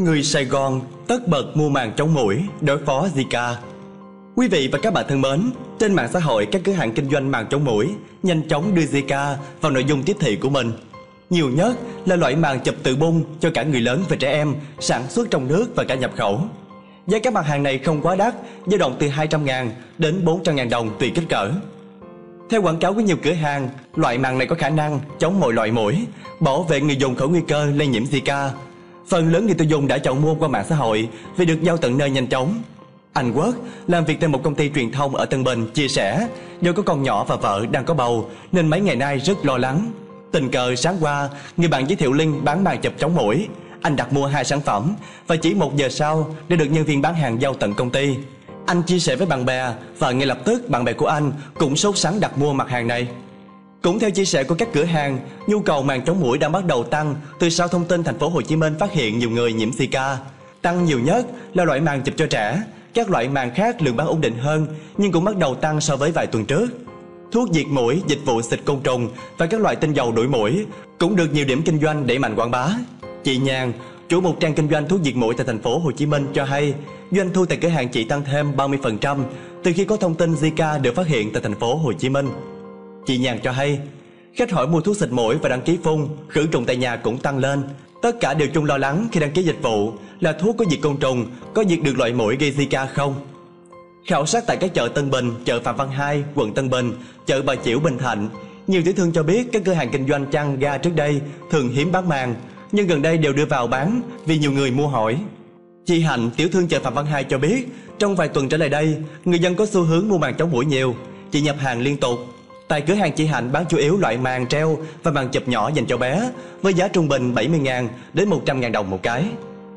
Người Sài Gòn tất bật mua màn chống muỗi đối phó Zika. Quý vị và các bạn thân mến, trên mạng xã hội các cửa hàng kinh doanh màn chống muỗi nhanh chóng đưa Zika vào nội dung tiếp thị của mình. Nhiều nhất là loại màn chụp từ bung cho cả người lớn và trẻ em, sản xuất trong nước và cả nhập khẩu. Giá các mặt hàng này không quá đắt, dao động từ 200.000 đến 400.000 đồng tùy kích cỡ. Theo quảng cáo của nhiều cửa hàng, loại màn này có khả năng chống mọi loại muỗi, bảo vệ người dùng khỏi nguy cơ lây nhiễm Zika. Phần lớn người tiêu dùng đã chọn mua qua mạng xã hội vì được giao tận nơi nhanh chóng. Anh Quốc, làm việc tại một công ty truyền thông ở Tân Bình, chia sẻ do có con nhỏ và vợ đang có bầu nên mấy ngày nay rất lo lắng. Tình cờ sáng qua, người bạn giới thiệu link bán màn chụp chống muỗi. Anh đặt mua 2 sản phẩm và chỉ 1 giờ sau đã được nhân viên bán hàng giao tận công ty. Anh chia sẻ với bạn bè và ngay lập tức bạn bè của anh cũng sốt sắng đặt mua mặt hàng này. Cũng theo chia sẻ của các cửa hàng, nhu cầu màn chống muỗi đã bắt đầu tăng từ sau thông tin thành phố Hồ Chí Minh phát hiện nhiều người nhiễm Zika. Tăng nhiều nhất là loại màn chụp cho trẻ, các loại màn khác lượng bán ổn định hơn nhưng cũng bắt đầu tăng so với vài tuần trước. Thuốc diệt muỗi, dịch vụ xịt côn trùng và các loại tinh dầu đuổi muỗi cũng được nhiều điểm kinh doanh đẩy mạnh quảng bá. Chị Nhàn, chủ một trang kinh doanh thuốc diệt muỗi tại thành phố Hồ Chí Minh cho hay, doanh thu tại cửa hàng chị tăng thêm 30% từ khi có thông tin Zika được phát hiện tại thành phố Hồ Chí Minh. Chị Nhàn cho hay, khách hỏi mua thuốc xịt muỗi và đăng ký phun, khử trùng tại nhà cũng tăng lên. Tất cả đều chung lo lắng khi đăng ký dịch vụ là thuốc có diệt côn trùng, có diệt được loại muỗi gây Zika không? Khảo sát tại các chợ Tân Bình, chợ Phạm Văn Hai, quận Tân Bình, chợ Bà Chiểu, Bình Thạnh, nhiều tiểu thương cho biết các cửa hàng kinh doanh chăn ga trước đây thường hiếm bán màn, nhưng gần đây đều đưa vào bán vì nhiều người mua hỏi. Chị Hạnh, tiểu thương chợ Phạm Văn Hai cho biết, trong vài tuần trở lại đây, người dân có xu hướng mua màn chống muỗi nhiều. Chị nhập hàng liên tục. Tại cửa hàng chị Hạnh bán chủ yếu loại màn treo và màn chụp nhỏ dành cho bé, với giá trung bình 70.000 đến 100.000 đồng một cái.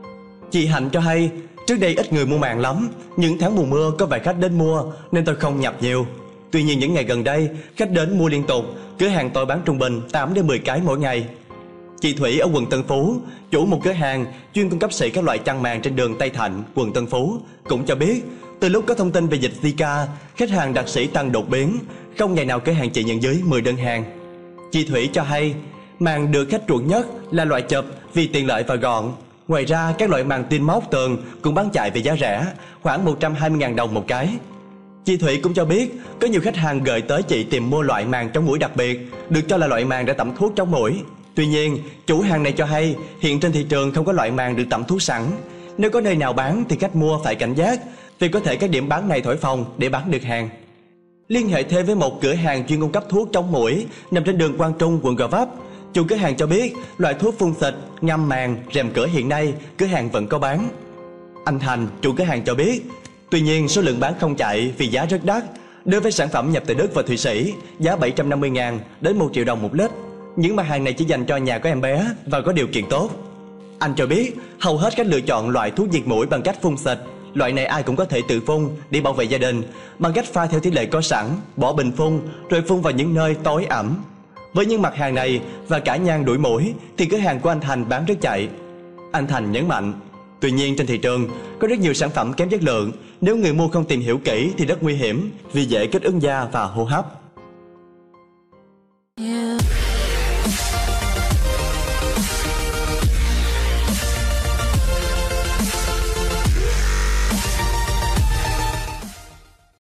Chị Hạnh cho hay, trước đây ít người mua màn lắm, những tháng mùa mưa có vài khách đến mua nên tôi không nhập nhiều. Tuy nhiên những ngày gần đây, khách đến mua liên tục, cửa hàng tôi bán trung bình 8 đến 10 cái mỗi ngày. Chị Thủy ở quận Tân Phú, chủ một cửa hàng chuyên cung cấp sỉ các loại chăn màn trên đường Tây Thạnh, quận Tân Phú, cũng cho biết từ lúc có thông tin về dịch Zika, khách hàng đặt sỉ tăng đột biến, không ngày nào cửa hàng chị nhận dưới 10 đơn hàng. Chị Thủy cho hay, màn được khách chuộng nhất là loại chụp vì tiện lợi và gọn. Ngoài ra, các loại màn tin móc tường cũng bán chạy về giá rẻ, khoảng 120.000 đồng một cái. Chị Thủy cũng cho biết, có nhiều khách hàng gợi tới chị tìm mua loại màn chống muỗi đặc biệt, được cho là loại màn đã tẩm thuốc chống muỗi. Tuy nhiên, chủ hàng này cho hay, hiện trên thị trường không có loại màn được tẩm thuốc sẵn. Nếu có nơi nào bán thì khách mua phải cảnh giác, vì có thể các điểm bán này thổi phồng để bán được hàng. Liên hệ thêm với một cửa hàng chuyên cung cấp thuốc chống muỗi nằm trên đường Quang Trung, quận Gò Vấp, chủ cửa hàng cho biết loại thuốc phun xịt, ngâm màn, rèm cửa hiện nay cửa hàng vẫn có bán. Anh Thành, chủ cửa hàng cho biết, tuy nhiên số lượng bán không chạy vì giá rất đắt. Đối với sản phẩm nhập từ Đức và Thụy Sĩ, giá 750.000 đến 1 triệu đồng một lít. Những mặt hàng này chỉ dành cho nhà có em bé và có điều kiện tốt. Anh cho biết, hầu hết khách lựa chọn loại thuốc diệt muỗi bằng cách phun xịt. Loại này ai cũng có thể tự phun để bảo vệ gia đình, bằng cách pha theo tỷ lệ có sẵn, bỏ bình phun rồi phun vào những nơi tối ẩm. Với những mặt hàng này và cả nhang đuổi muỗi thì cửa hàng của anh Thành bán rất chạy. Anh Thành nhấn mạnh, tuy nhiên trên thị trường có rất nhiều sản phẩm kém chất lượng, nếu người mua không tìm hiểu kỹ thì rất nguy hiểm vì dễ kích ứng da và hô hấp.